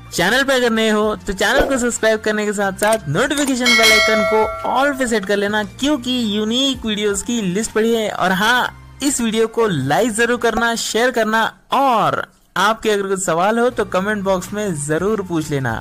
Channel पे अगर नए हो तो चैनल को सब्सक्राइब करने के साथ साथ नोटिफिकेशन बेल आइकन को ऑल पे सेट कर लेना, क्योंकि यूनिक वीडियोस की लिस्ट पड़ी है। और हाँ, इस वीडियो को लाइक जरूर करना, शेयर करना, और आपके अगर कुछ सवाल हो तो कमेंट बॉक्स में जरूर पूछ लेना।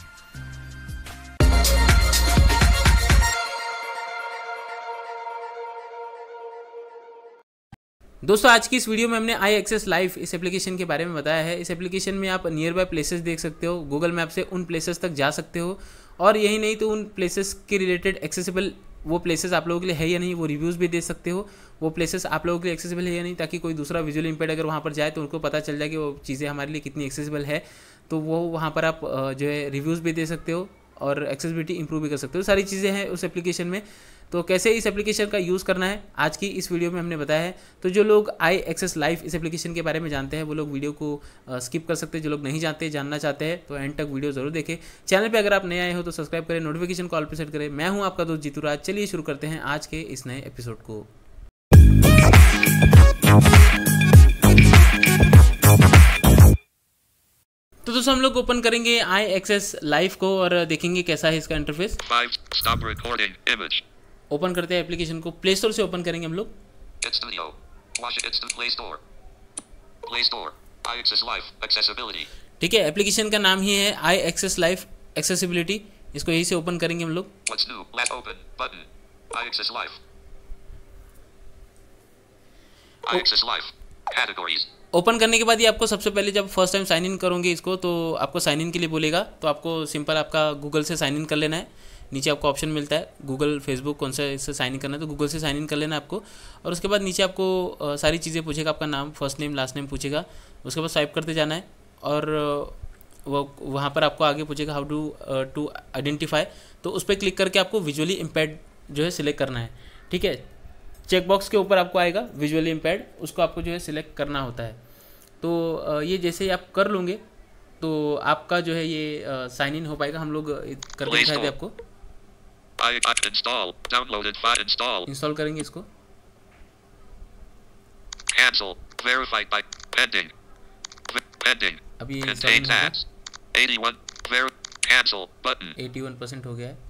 दोस्तों, आज की इस वीडियो में हमने आई एक्सेस लाइफ इस एप्लीकेशन के बारे में बताया है। इस एप्लीकेशन में आप नियर बाय प्लेसेस देख सकते हो, गूगल मैप से उन प्लेसेस तक जा सकते हो, और यही नहीं तो उन प्लेसेस के रिलेटेड एक्सेसिबल वो प्लेसेस आप लोगों के लिए है या नहीं वो रिव्यूज़ भी दे सकते हो। वो प्लेसेस आप लोगों के लिए एक्सेसिबल है या नहीं, ताकि कोई दूसरा विजुअली इम्पेयर्ड अगर वहाँ पर जाए तो उनको पता चल जाए कि वो चीज़ें हमारे लिए कितनी एक्सेसिबल है। तो वो वहाँ पर आप जो है रिव्यूज़ भी दे सकते हो और एक्सेसिबिलिटी इंप्रूव भी कर सकते हो। सारी चीज़ें हैं उस एप्लीकेशन में। तो कैसे इस एप्लीकेशन का यूज़ करना है आज की इस वीडियो में हमने बताया है। तो जो लोग आई एक्सेस लाइफ इस एप्लीकेशन के बारे में जानते हैं वो लोग वीडियो को स्किप कर सकते हैं। जो लोग नहीं जानते, जानना चाहते हैं, तो एंड तक वीडियो जरूर देखें। चैनल पे अगर आप नए आए हो तो सब्सक्राइब करें, नोटिफिकेशन को ऑल पे सेट करें। मैं हूं आपका दोस्त जीतू राज। चलिए शुरू करते हैं आज के इस नए एपिसोड को। तो दोस्तों, हम लोग ओपन करेंगे आई एक्सेस लाइफ को और देखेंगे कैसा है इसका इंटरफेस। ओपन करते हैं एप्लीकेशन को, प्ले स्टोर से ओपन करेंगे हम लोग। ठीक है, एप्लीकेशन का नाम ही है आई एक्सेस लाइफ एक्सेसिबिलिटी। इसको यही से ओपन करेंगे हम लोग। ओपन करने के बाद ये आपको सबसे पहले जब फर्स्ट टाइम साइन इन करोगे इसको, तो आपको साइन इन के लिए बोलेगा। तो आपको सिंपल आपका गूगल से साइन इन कर लेना है। नीचे आपको ऑप्शन मिलता है गूगल, फेसबुक, कौन सा इससे साइन इन करना है, तो गूगल से साइन इन कर लेना आपको। और उसके बाद नीचे आपको सारी चीज़ें पूछेगा, आपका नाम, फर्स्ट नेम, लास्ट नेम पूछेगा। उसके बाद स्वाइप करते जाना है और वो वहाँ पर आपको आगे पूछेगा हाउ टू आइडेंटिफाई। तो उस पर क्लिक करके आपको विजुअली इम्पेयर्ड जो है सिलेक्ट करना है। ठीक है, चेक बॉक्स के ऊपर आपको आएगा विजुअली इम्पेयर्ड, उसको आपको जो है सिलेक्ट करना होता है। तो ये जैसे ही आप कर लोगे तो आपका जो है ये साइन इन हो पाएगा। हम लोग करके दिखाए थे आपको। इंस्टॉल करेंगे इसको। अभी 81% हो गया है।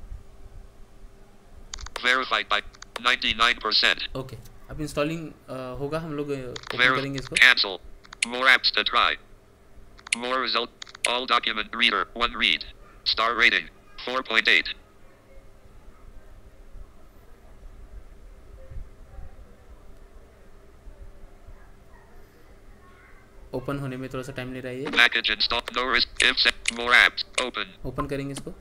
ओके, अब इंस्टॉलिंग होगा। हम लोग करेंगे इसको। More apps to try. More result. All document reader. 1 read. Star rating. 4.8. Open होने में थोड़ा सा टाइम ले रहा है ये। Package install. No risk. If set. More apps. Open. Open करेंगे इसको।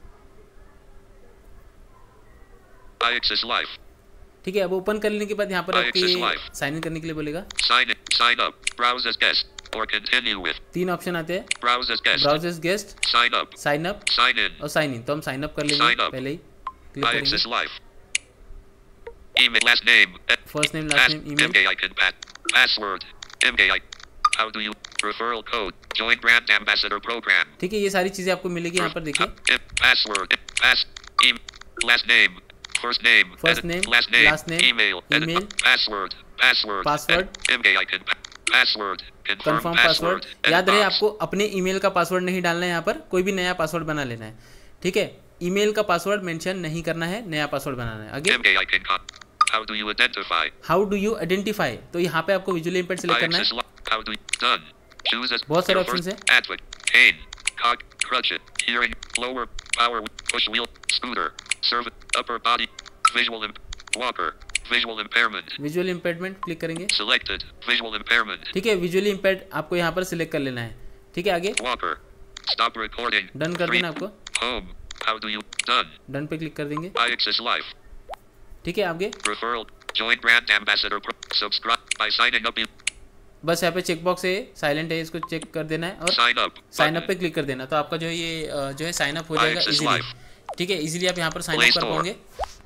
iAccess Life. ठीक है, अब ओपन करने के बाद यहाँ पर आपके साइन इन करने के लिए बोलेगा। Sign up. Browse as guest. Or continue with. 3 option आते हैं। Browse as guest. Browse as guest, Sign up. Sign up, Sign in. और साइन इन। तो हम साइन अप कर लेंगे पहले ही। क्लिक करेंगे। iAccess Life. Email, last name. First name, last name, email, MKI password. MKI. How do you referral code? Join brand ambassador program. ठीक है, ये सारी चीजें आपको मिलेगी यहाँ पर। देखिए, password. Last name. First name. First name, last name. Email. Password. MKI password. Confirm password. याद रहे आपको अपने ईमेल का पासवर्ड नहीं डालना है, यहाँ पर कोई भी नया पासवर्ड बना लेना है। ठीक है, ईमेल का पासवर्ड मेंशन नहीं करना है, नया पासवर्ड बनाना है। आगे हाउ डू यू आइडेंटिफाई, तो यहाँ पे आपको विजुअली इम्पेयर्ड सिलेक्ट करना है। बहुत सारे ऑप्शन है। Visual impairment. Visual impairment click करेंगे। Selected. Visual impairment. ठीक है, विजुअली इम्पेयर्ड आपको यहाँ पर सिलेक्ट कर लेना है। ठीक है, आगे Walker. Stop recording. डन कर देना आपको। Home. How do you done? Done पे क्लिक कर देंगे। iAccess Life. ठीक है, आगे Referral. Join brand ambassador. Subscribe by signing up. बस यहाँ पे चेक बॉक्स है, साइलेंट है, इसको चेक कर देना है और साइन अप पे क्लिक कर देना। तो आपका जो है ये जो है साइन अप हो जाएगा इजीली। ठीक है, इजीली आप यहाँ पर साइन अप कर पाओगे।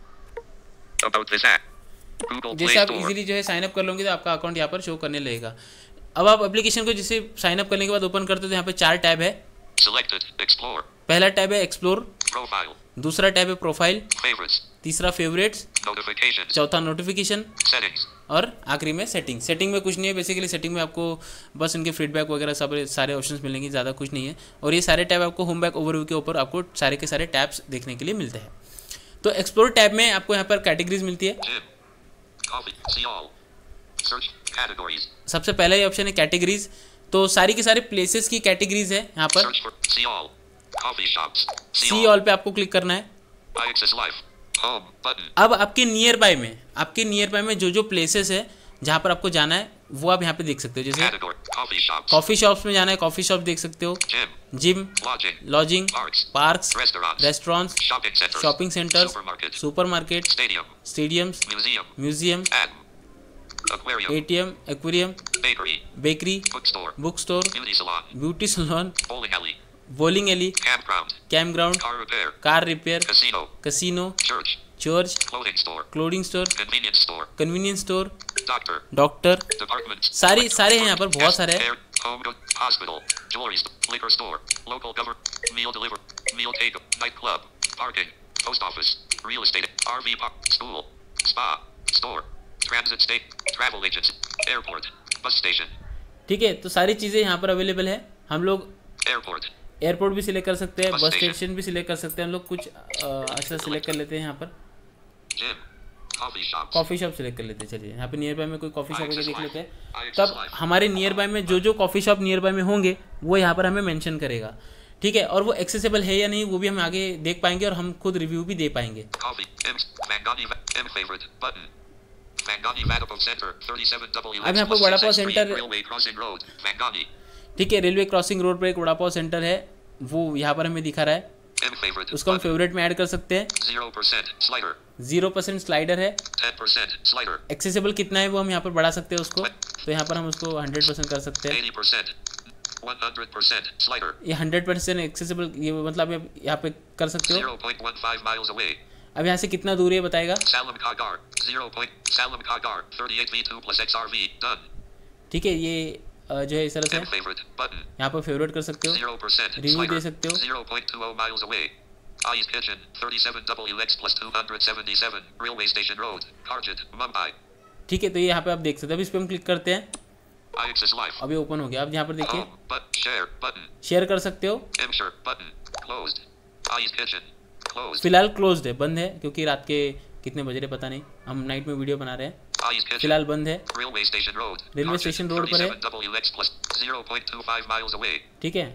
जैसे आप इजीली जो है साइन अप कर लोगे तो आपका अकाउंट यहाँ पर शो करने लगेगा। अब आप एप्लीकेशन को जैसे साइन अप करने के बाद ओपन करते हो तो यहाँ पे 4 टैब है। Selected. Explore. पहला टैब है एक्सप्लोर। दूसरा टैब है प्रोफाइल, Favorites. तीसरा फेवरेट्स, Notifications. चौथा नोटिफिकेशन Settings. और आखिरी में सेटिंग। सेटिंग में कुछ नहीं है बेसिकली, सेटिंग में आपको बस उनके फीडबैक वगैरह सब सारे ऑप्शंस मिलेंगे, ज़्यादा कुछ नहीं है। और ये सारे टैब आपको होम बैक ओवरव्यू के ऊपर आपको सारे के सारे टैब्स देखने के लिए मिलते हैं। तो एक्सप्लोर टैब में आपको यहाँ पर कैटेगरीज मिलती है। Gym. Coffee. See all. Search categories. सबसे पहला ये ऑप्शन है कैटेगरीज, तो सारी के सारे प्लेसेस की कैटेगरीज है यहाँ पर। Search for. See all. Coffee shops. See see all. All पे आपको क्लिक करना है। iAccess Live. Home button. अब आपके नियर बाय में जो प्लेसेस है जहाँ पर आपको जाना है वो आप यहाँ पे देख सकते हो। जैसे Category. Coffee shops. Coffee shops में जाना है, कॉफ़ी शॉप देख सकते हो, Gym. Gym, Lodging. Lodging, Parks. Parks, Restaurants. Restaurants, Shopping centers. Shopping centres, Supermarket. Supermarket, Stadium. Stadiums, Museum. Museum, And. Aquarium. ATM, aquarium, Bakery. Bakery, Bookstore. Book store, Beauty salon. Beauty salon, Bowling alley. Bowling alley, Campground. Camp ground, Car repair. Car repair, Casino. Casino, Church. Church, Clothing store. Clothing store, Convenience store. Convenience store, Doctor. Doctor, Department. सारे हैं यहाँ पर, बहुत सारे हैं। Home good. Hospital. Jewelry store. Liquor store. Local government. Meal deliver. Meal take. Nightclub. Parking. Post office. Real estate. RV park. School. Spa. Store. Transit state. Travel agency. Airport. Bus station. ठीक है। तो सारी चीज़ें यहाँ पर available है। हम लोग Airport. एयरपोर्ट भी सिलेक्ट कर सकते हैं, बस बस स्टेशन स्टेशन भी सिलेक्ट कर सकते हैं। हम लोग कुछ अच्छा सिलेक्ट कर लेते हैं यहाँ पर, Gym. Coffee shops. Coffee shop select कर लेते हैं। चलिए यहाँ पे नियर बाय में कोई कॉफ़ी शॉप iAccess देख Live. लेते हैं। iAccess तब Live. हमारे नियर बाय में जो कॉफ़ी शॉप नियर बाय में होंगे वो यहाँ पर हमें मेंशन करेगा, ठीक है। और वो एक्सेसिबल है या नहीं वो भी हम आगे देख पाएंगे और हम खुद रिव्यू भी दे पाएंगे। Coffee. Mangani. Favorite. Button. Mangani Vadapo Center. 37W. अब यहाँ पर vada pav centre, Railway Crossing Road. Mangani. ठीक है, रेलवे क्रॉसिंग रोड पर एक वड़ा पाव सेंटर है, वो यहाँ पर हमें दिखा रहा है। Favorite. उसको हम Button. फेवरेट में ऐड कर सकते हैं। 0% slider. 0% स्लाइडर है। 10% slider. एक्सेसिबल कितना है वो हम यहाँ पर बढ़ा सकते हैं उसको, तो यहाँ पर हम उसको 100% कर सकते हैं। 80%. 100% slider. ये 100% एक्सेसिबल, ये मतलब आप यहाँ पे कर सकते हो। 0.15 miles away. अब यहाँ से कितना दूर है बताएगा। Salem Kagar. 0. Salem Kagar. 38V2 plus XRV. Done. ठीक है, ये जो है इस तरह से Favorite. Button. यहाँ पर फेवरेट कर सकते हो, 0% रिव्यू slider. दे सकते हो। 0.20 miles away. I's Kitchen. 37WX plus 277. Railway Station Road. Karjat. Mumbai. ठीक है, तो ये यहाँ पे आप देख सकते हो। अब इस पर हम क्लिक करते हैं, iAccess Live. अब ये ओपन हो गया। अब यहाँ पर देखिए Home. But share. Button. Share कर सकते हो। Insert. Button. Closed. I's Kitchen. Closed. फिलहाल क्लोज्ड है, बंद है, क्योंकि रात के कितने बज रहे पता नहीं, हम नाइट में वीडियो बना रहे हैं। I's Kitchen. फिलहाल बंद है। Railway Station Road. Railway Karjat. Station road पर है, 37WX plus 0.25 miles away. ठीक है।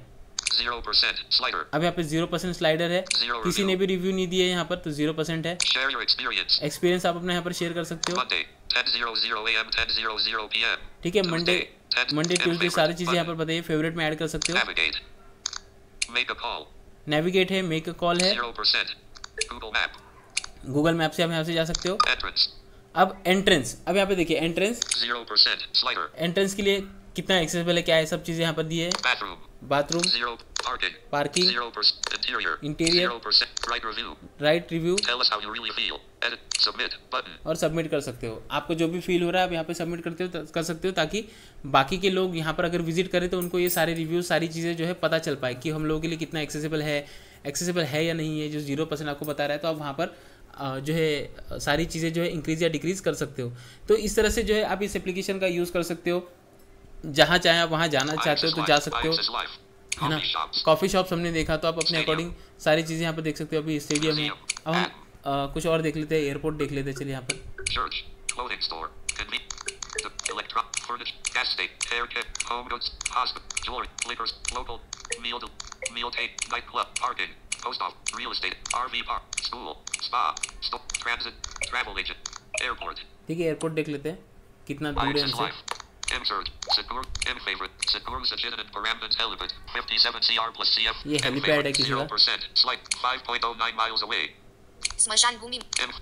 0% slider. अब यहाँ पे 0% स्लाइडर है, Zero किसी review. ने भी रिव्यू नहीं दिया है यहाँ पर, तो 0% है। Share your experience. एक्सपीरियंस आप अपने यहाँ पर शेयर कर सकते हो, Monday. 10:00 a.m. 10:00 p.m. ठीक है। मंडे, Tuesday, 10 ट्यूसडे favorite सारी चीज़ें यहाँ पर button. बताइए, फेवरेट में ऐड कर सकते हो। Navigate. Make a call. Navigate है, मेक अ कॉल है, 0%. Google Map. गूगल मैप से आप यहाँ से जा सकते हो। Entrance. अब एंट्रेंस, अब यहाँ पे देखिए एंट्रेंस, 0% slider. एंट्रेंस के लिए कितना एक्सेसिबल है, क्या है, सब चीज़ें यहाँ पर दी है। Bathroom. Bathroom, 0 parking. Parking, 0% interior. Interior. 0% right review. Right review, Tell us how you really feel. Edit. Submit. Button. और सबमिट कर सकते हो। आपको जो भी फील हो रहा है आप यहाँ पे सबमिट कर सकते हो, ताकि बाकी के लोग यहाँ पर अगर विजिट करें तो उनको ये सारे रिव्यूज, सारी चीज़ें जो है पता चल पाए कि हम लोगों के लिए कितना एक्सेसिबल है या नहीं है। जो 0% आपको बता रहा है, तो आप वहाँ पर जो है सारी चीज़ें जो है इंक्रीज या डिक्रीज कर सकते हो। तो इस तरह से जो है आप इस एप्लीकेशन का यूज़ कर सकते हो, जहाँ चाहे आप वहाँ जाना चाहते हो तो जा सकते हो, iAccess Live. है ना। Coffee shops. कॉफ़ी शॉप्स हमने देखा, तो आप अपने अकॉर्डिंग सारी चीज़ें यहाँ पर देख सकते हो। अभी स्टेडियम है, अब हम कुछ और देख लेते हैं, एयरपोर्ट देख लेते हैं। चलिए यहाँ पर Church. Clothing store. Electronic furniture. Gas station. Hair care. Home goods. Hospital. Jewelry. Liquors. Local. Meal take. Nightclub. Parking. Post office. Real estate. RV park. School. Spa. Store. Transit. Travel agent. Airport. ठीक है, airport देख लेते हैं कितना दूर है iAccess हमसे। Live. Insert. Secure. In favorite. Secure Sajid and Paramban Helipad. 57 CR plus CF. ये helipad है किसी का। 0%. Slight. 5.09 miles away. स्मशान भूमि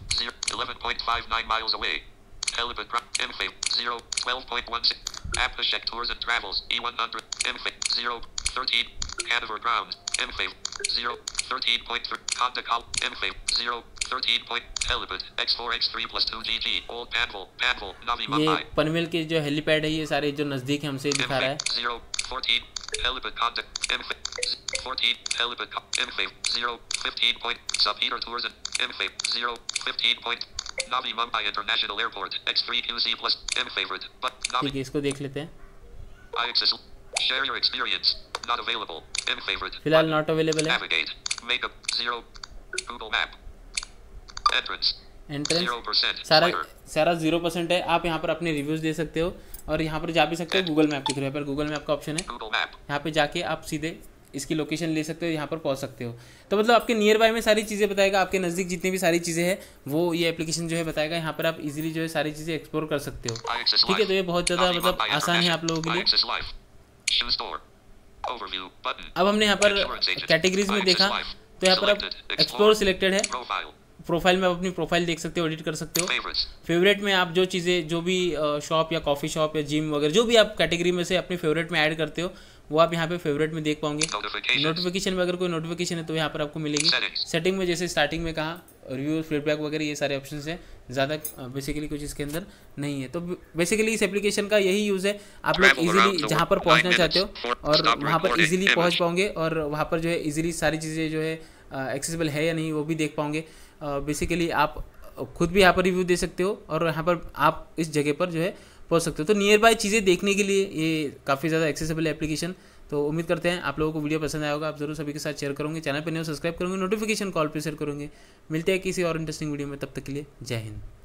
11.59 miles away. Helipad. Infa. 0. 12.16. Apashek Tours and Travels. E100. Infa. 0. 13. Hanover Ground. Infa. 0. 13.3. Condacol. Infa. 0. 13. Helipad. X4 X3 plus 2 GG. Old Panvel. Navi ये Mumbai. Panvel के जो helipad है, ये सारे जो नज़दीक है हमसे दिखा रहा है। 0. 14. Helipad Contact. Infa. 14 Helipad info 0 15 point Subheater tours and info 0 15 point Navi Mumbai International Airport X3QZ plus favorite but ठीक Navi है, इसको देख लेते हैं। iAccess share your experience not available favorite फिलहाल नॉट अवेलेबल है। navigate makeup 0 Google Map entrance entrance 0% सारा 0% है। आप यहाँ पर अपने रिव्यूज़ दे सकते हो और यहाँ पर जा भी सकते हो गूगल मैप के थ्रू। यहाँ पर गूगल मैप का ऑप्शन है, Google Map यहाँ पे जाके आप सीधे इसकी लोकेशन ले सकते हो, यहाँ पर पहुँच सकते हो। तो मतलब आपके नियर बाय में सारी चीज़ें बताएगा, आपके नज़दीक जितनी भी सारी चीज़ें हैं वो ये एप्लीकेशन जो है बताएगा। यहाँ पर आप इजीली जो है सारी चीज़ें एक्सप्लोर कर सकते हो। iAccess ठीक है, Live तो ये बहुत ज़्यादा मतलब आसान है आप लोगों के लिए। iAccess Live shoe store overview button अब हमने यहाँ पर Insurance agent. कैटेगरीज में देखा, iAccess Live. तो यहाँ पर आप Selected. एक्सप्लोर सिलेक्टेड है। profile प्रोफाइल में आप अपनी प्रोफाइल देख सकते हो, एडिट कर सकते हो। favorites फेवरेट में आप जो चीज़ें, जो भी शॉप या कॉफ़ी शॉप या जिम वगैरह जो भी आप कैटेगरी में से अपने फेवरेट में ऐड करते हो वो आप यहाँ पे फेवरेट में देख पाओगे। notifications नोटिफिकेशन में अगर कोई नोटिफिकेशन है तो यहाँ पर आपको मिलेगी। Settings. सेटिंग में जैसे स्टार्टिंग में कहा रिव्यू फीडबैक वगैरह ये सारे ऑप्शंस हैं, ज़्यादा बेसिकली कुछ इसके अंदर नहीं है। तो बेसिकली इस एप्लीकेशन का यही यूज़ है, आप लोग Travel इजीली around the जहाँ पर world, पहुँचना 9 चाहते हो minutes. और Stop वहाँ पर recording. Easily Image. पहुँच पाओगे और वहाँ पर जो है इजीली सारी चीज़ें जो है एक्सेसिबल है या नहीं वो भी देख पाओगे। बेसिकली आप खुद भी यहाँ पर रिव्यू दे सकते हो और यहाँ पर आप इस जगह पर जो है पहुँच सकते हो। तो नियर बाय चीज़ें देखने के लिए ये काफ़ी ज़्यादा एक्सेसिबल है एप्लीकेशन। तो उम्मीद करते हैं आप लोगों को वीडियो पसंद आया होगा। आप जरूर सभी के साथ शेयर करोगे, चैनल पर नए सब्सक्राइब करोगे, नोटिफिकेशन कॉल पर शेयर करोगे। मिलते हैं किसी और इंटरेस्टिंग वीडियो में, तब तक के लिए जय हिंद।